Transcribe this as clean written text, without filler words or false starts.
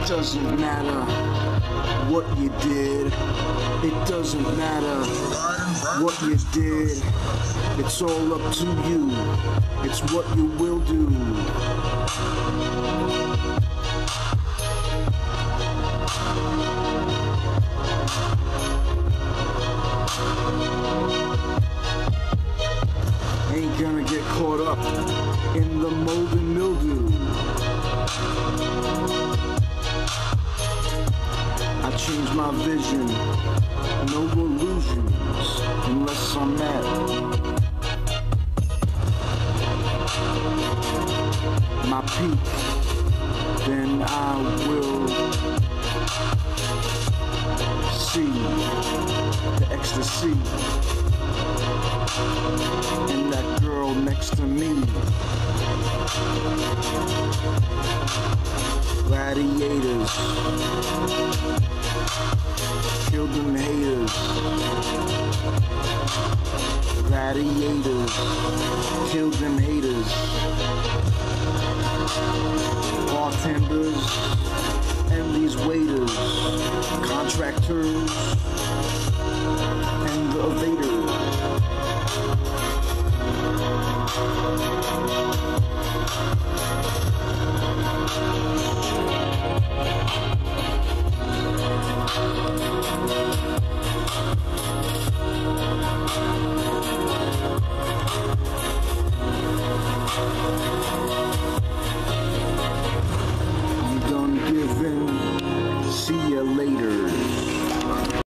doesn't matter what you did. It doesn't matter what you did. It's all up to you. It's what you will do. Ain't gonna get caught up in the mold and mildew. I change my vision, no illusions, unless I'm at my peak, then I will see the ecstasy in that girl next to me. Gladiators, kill them haters. Gladiators, kill them haters. Bartenders and these waiters, contractors,